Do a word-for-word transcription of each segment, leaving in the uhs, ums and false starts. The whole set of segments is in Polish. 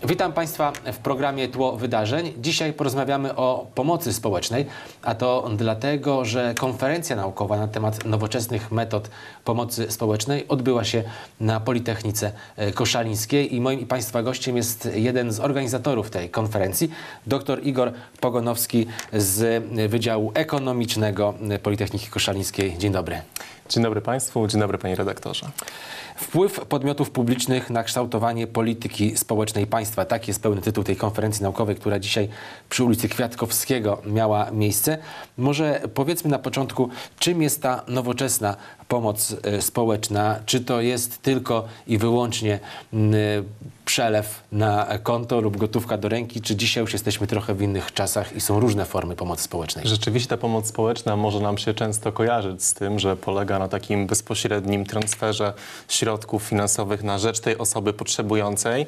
Witam Państwa w programie Tło Wydarzeń. Dzisiaj porozmawiamy o pomocy społecznej, a to dlatego, że konferencja naukowa na temat nowoczesnych metod pomocy społecznej odbyła się na Politechnice Koszalińskiej i moim i Państwa gościem jest jeden z organizatorów tej konferencji, dr Igor Pogonowski z Wydziału Ekonomicznego Politechniki Koszalińskiej. Dzień dobry. Dzień dobry Państwu, dzień dobry Panie Redaktorze. Wpływ podmiotów publicznych na kształtowanie polityki społecznej państwa. Tak jest pełny tytuł tej konferencji naukowej, która dzisiaj przy ulicy Kwiatkowskiego miała miejsce. Może powiedzmy na początku, czym jest ta nowoczesna pomoc społeczna? Czy to jest tylko i wyłącznie przelew na konto lub gotówka do ręki, czy dzisiaj już jesteśmy trochę w innych czasach i są różne formy pomocy społecznej? Rzeczywiście ta pomoc społeczna może nam się często kojarzyć z tym, że polega na takim bezpośrednim transferze środków finansowych na rzecz tej osoby potrzebującej.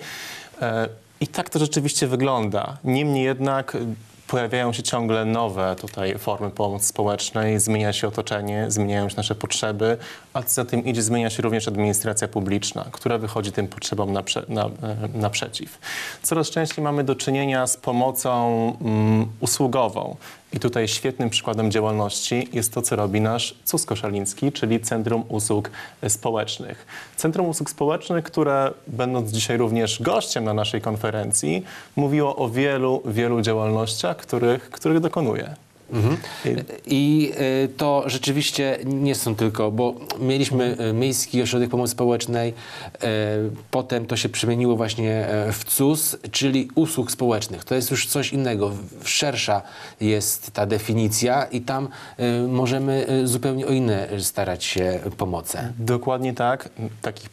I tak to rzeczywiście wygląda. Niemniej jednak pojawiają się ciągle nowe tutaj formy pomocy społecznej, zmienia się otoczenie, zmieniają się nasze potrzeby, a co za tym idzie, zmienia się również administracja publiczna, która wychodzi tym potrzebom naprze na, naprzeciw. Coraz częściej mamy do czynienia z pomocą um, usługową. I tutaj świetnym przykładem działalności jest to, co robi nasz C U S Koszaliński, czyli Centrum Usług Społecznych. Centrum Usług Społecznych, które będąc dzisiaj również gościem na naszej konferencji, mówiło o wielu, wielu działalnościach, których, których dokonuje. Mhm. I y, to rzeczywiście nie są tylko, bo mieliśmy y, Miejski Ośrodek Pomocy Społecznej, y, potem to się przemieniło właśnie y, w C U S, czyli usług społecznych. To jest już coś innego, szersza jest ta definicja i tam y, możemy y, zupełnie o inne starać się pomoce. Dokładnie tak. Taki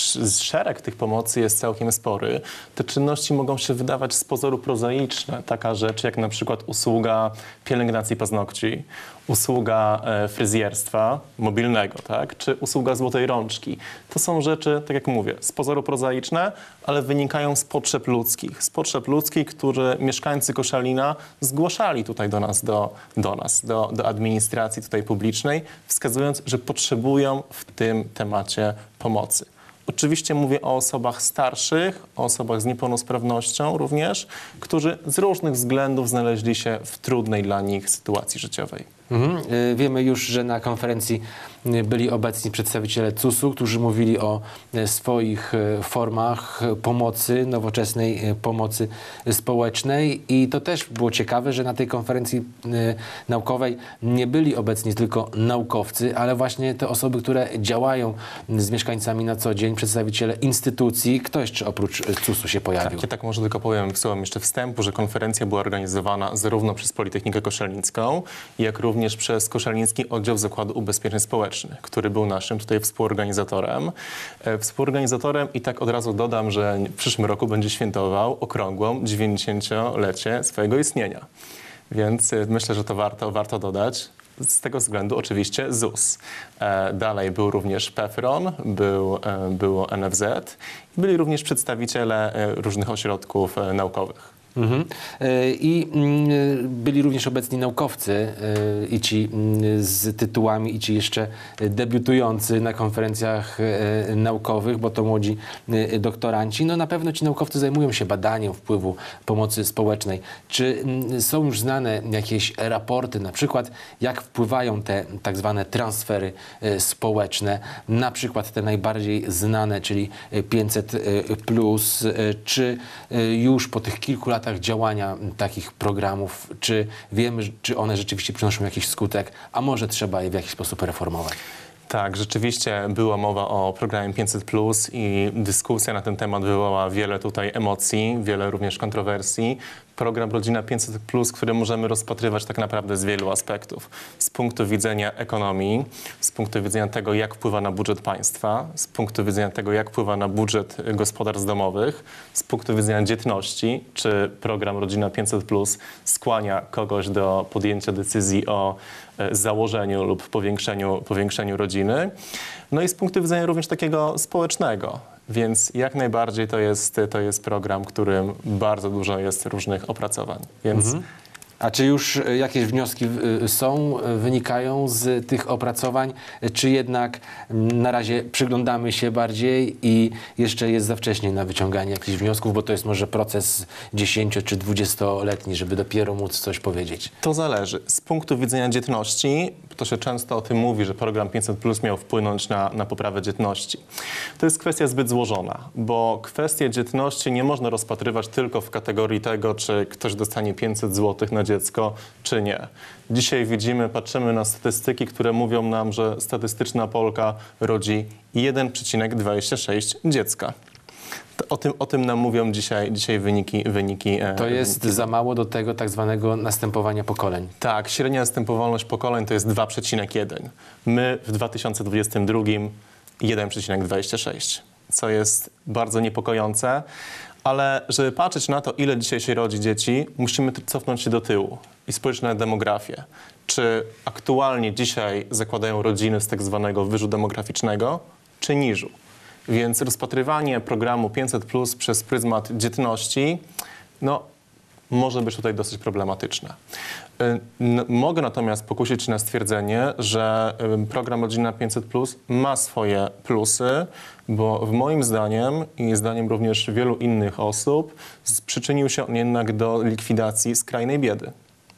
szereg tych pomocy jest całkiem spory. Te czynności mogą się wydawać z pozoru prozaiczne. Taka rzecz jak na przykład usługa pielęgnacji paznokci, usługa e, fryzjerstwa mobilnego, tak? Czy usługa złotej rączki. To są rzeczy, tak jak mówię, z pozoru prozaiczne, ale wynikają z potrzeb ludzkich. Z potrzeb ludzkich, które mieszkańcy Koszalina zgłaszali tutaj do nas, do, do nas, do, do administracji tutaj publicznej, wskazując, że potrzebują w tym temacie pomocy. Oczywiście mówię o osobach starszych, o osobach z niepełnosprawnością również, którzy z różnych względów znaleźli się w trudnej dla nich sytuacji życiowej. Mhm. Wiemy już, że na konferencji byli obecni przedstawiciele C U S u, którzy mówili o swoich formach pomocy, nowoczesnej pomocy społecznej i to też było ciekawe, że na tej konferencji naukowej nie byli obecni tylko naukowcy, ale właśnie te osoby, które działają z mieszkańcami na co dzień, przedstawiciele instytucji. Kto jeszcze oprócz C U S u się pojawił? Tak, ja tak może tylko powiem słowem jeszcze wstępu, że konferencja była organizowana zarówno przez Politechnikę Koszalińską, jak również przez Koszaliński Oddział Zakładu Ubezpieczeń Społecznych, który był naszym tutaj współorganizatorem. E, współorganizatorem i tak od razu dodam, że w przyszłym roku będzie świętował okrągłą dziewięćdziesięciolecie swojego istnienia. Więc e, myślę, że to warto, warto dodać. Z tego względu oczywiście Z U S. E, dalej był również PEFRON, był, e, było N F Z i byli również przedstawiciele e, różnych ośrodków e, naukowych. Mhm. I byli również obecni naukowcy i ci z tytułami, i ci jeszcze debiutujący na konferencjach naukowych, bo to młodzi doktoranci. No na pewno ci naukowcy zajmują się badaniem wpływu pomocy społecznej. Czy są już znane jakieś raporty, na przykład jak wpływają te tak zwane transfery społeczne, na przykład te najbardziej znane, czyli pięćset plus, czy już po tych kilku latach działania takich programów, czy wiemy, czy one rzeczywiście przynoszą jakiś skutek, a może trzeba je w jakiś sposób reformować? Tak, rzeczywiście była mowa o programie pięćset plus i dyskusja na ten temat wywołała wiele tutaj emocji, wiele również kontrowersji. Program Rodzina pięćset plus, który możemy rozpatrywać tak naprawdę z wielu aspektów. Z punktu widzenia ekonomii, z punktu widzenia tego, jak wpływa na budżet państwa, z punktu widzenia tego, jak wpływa na budżet gospodarstw domowych, z punktu widzenia dzietności, czy program Rodzina pięćset plus skłania kogoś do podjęcia decyzji o założeniu lub powiększeniu, powiększeniu rodziny. No i z punktu widzenia również takiego społecznego. Więc jak najbardziej to jest, to jest program, którym bardzo dużo jest różnych opracowań. Więc mhm. A czy już jakieś wnioski są, wynikają z tych opracowań, czy jednak na razie przyglądamy się bardziej i jeszcze jest za wcześnie na wyciąganie jakichś wniosków, bo to jest może proces dziesięcio czy dwudziestoletni, żeby dopiero móc coś powiedzieć? To zależy. Z punktu widzenia dzietności, to się często o tym mówi, że program pięćset plus miał wpłynąć na, na poprawę dzietności. To jest kwestia zbyt złożona, bo kwestię dzietności nie można rozpatrywać tylko w kategorii tego, czy ktoś dostanie pięćset złotych na dziecko, czy nie. Dzisiaj widzimy, patrzymy na statystyki, które mówią nam, że statystyczna Polka rodzi jeden przecinek dwadzieścia sześć dziecka. To O tym, o tym nam mówią dzisiaj, dzisiaj wyniki, wyniki. To jest wyniki. za mało do tego tak zwanego następowania pokoleń. Tak, średnia następowalność pokoleń to jest dwa przecinek jeden. My w dwa tysiące dwudziestym drugim jeden przecinek dwadzieścia sześć, co jest bardzo niepokojące. Ale żeby patrzeć na to, ile dzisiaj się rodzi dzieci, musimy cofnąć się do tyłu i spojrzeć na demografię. Czy aktualnie dzisiaj zakładają rodziny z tak zwanego wyżu demograficznego, czy niżu? Więc rozpatrywanie programu pięćset plus przez pryzmat dzietności, no, może być tutaj dosyć problematyczne. N- Mogę natomiast pokusić się na stwierdzenie, że y, program Rodzina pięćset plus ma swoje plusy, bo w moim zdaniem i zdaniem również wielu innych osób z- przyczynił się on jednak do likwidacji skrajnej biedy.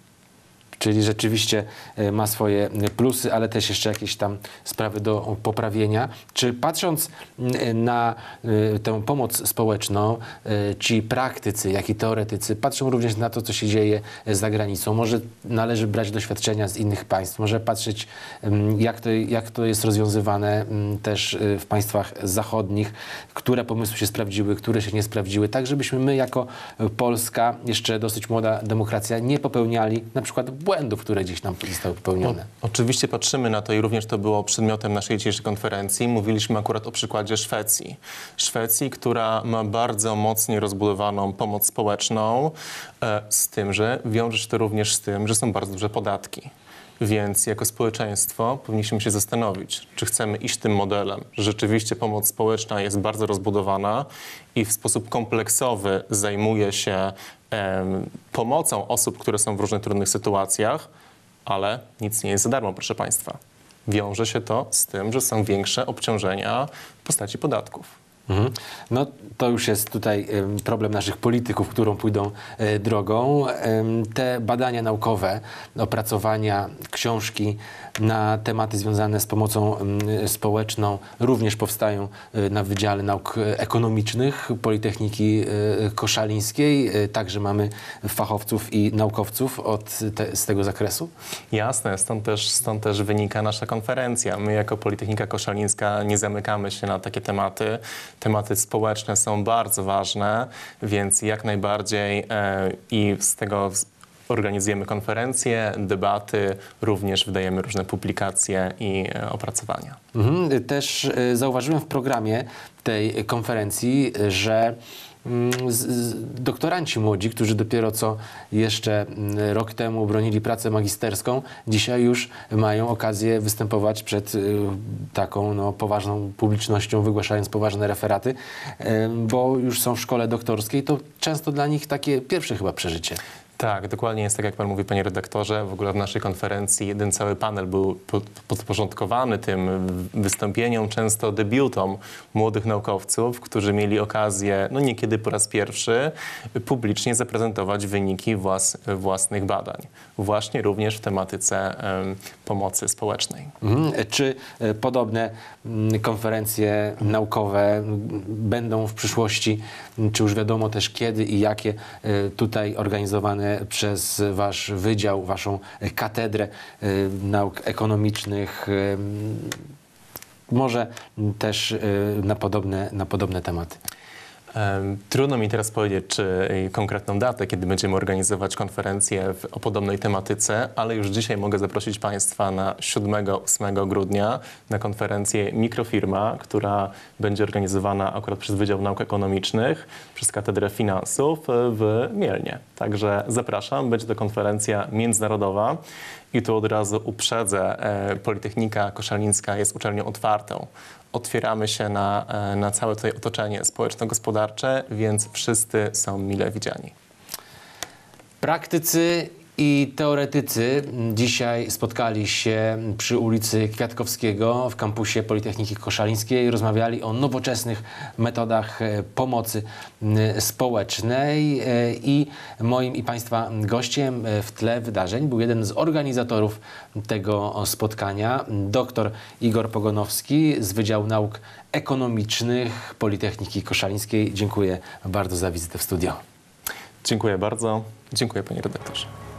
Czyli rzeczywiście e, ma swoje plusy, ale też jeszcze jakieś tam sprawy do poprawienia. Czy patrząc m, na e, tę pomoc społeczną, e, ci praktycy, jak i teoretycy patrzą również na to, co się dzieje za granicą? Może należy brać doświadczenia z innych państw, może patrzeć, m, jak to, jak to jest rozwiązywane m, też e, w państwach zachodnich, które pomysły się sprawdziły, które się nie sprawdziły, tak żebyśmy my jako Polska, jeszcze dosyć młoda demokracja, nie popełniali na przykład błędów, które gdzieś nam zostały popełnione. O, oczywiście patrzymy na to i również to było przedmiotem naszej dzisiejszej konferencji. Mówiliśmy akurat o przykładzie Szwecji. Szwecji, która ma bardzo mocnie rozbudowaną pomoc społeczną, e, z tym, że wiąże się to również z tym, że są bardzo duże podatki. Więc jako społeczeństwo powinniśmy się zastanowić, czy chcemy iść tym modelem, że rzeczywiście pomoc społeczna jest bardzo rozbudowana i w sposób kompleksowy zajmuje się em, pomocą osób, które są w różnych trudnych sytuacjach, ale nic nie jest za darmo, proszę Państwa. Wiąże się to z tym, że są większe obciążenia w postaci podatków. Mhm. No to już jest tutaj em, problem naszych polityków, którą pójdą e, drogą. Em, te badania naukowe, opracowania, książki na tematy związane z pomocą em, społeczną również powstają e, na Wydziale Nauk Ekonomicznych Politechniki e, Koszalińskiej. E, także mamy fachowców i naukowców od te, z tego zakresu. Jasne, stąd też, stąd też wynika nasza konferencja. My jako Politechnika Koszalińska nie zamykamy się na takie tematy. Tematy społeczne są bardzo ważne, więc jak najbardziej e, i z tego organizujemy konferencje, debaty, również wydajemy różne publikacje i e, opracowania. Mhm. Też e, zauważyłem w programie tej konferencji, że Z, z, doktoranci młodzi, którzy dopiero co jeszcze rok temu bronili pracę magisterską, dzisiaj już mają okazję występować przed y, taką no, poważną publicznością, wygłaszając poważne referaty, y, bo już są w szkole doktorskiej. To często dla nich takie pierwsze chyba przeżycie. Tak, dokładnie jest tak, jak pan mówi, panie redaktorze. W ogóle w naszej konferencji jeden cały panel był podporządkowany tym wystąpieniom, często debiutom młodych naukowców, którzy mieli okazję, no niekiedy po raz pierwszy, publicznie zaprezentować wyniki włas, własnych badań. Właśnie również w tematyce um, pomocy społecznej. Mhm. Czy e, podobne m, konferencje naukowe m, będą w przyszłości, m, czy już wiadomo też kiedy i jakie e, tutaj organizowane przez wasz wydział, waszą katedrę e, nauk ekonomicznych, e, może też e, na podobne, na podobne tematy? Trudno mi teraz powiedzieć, czy konkretną datę, kiedy będziemy organizować konferencję w, o podobnej tematyce, ale już dzisiaj mogę zaprosić Państwa na siódmego ósmego grudnia na konferencję Mikrofirma, która będzie organizowana akurat przez Wydział Nauk Ekonomicznych, przez Katedrę Finansów w Mielnie. Także zapraszam, będzie to konferencja międzynarodowa. I tu od razu uprzedzę, Politechnika Koszalińska jest uczelnią otwartą. Otwieramy się na, na całe tutaj otoczenie społeczno-gospodarcze, więc wszyscy są mile widziani. Praktycy I teoretycy dzisiaj spotkali się przy ulicy Kwiatkowskiego w kampusie Politechniki Koszalińskiej. Rozmawiali o nowoczesnych metodach pomocy społecznej. I moim i Państwa gościem w tle wydarzeń był jeden z organizatorów tego spotkania, dr Igor Pogonowski z Wydziału Nauk Ekonomicznych Politechniki Koszalińskiej. Dziękuję bardzo za wizytę w studio. Dziękuję bardzo. Dziękuję, panie redaktorze.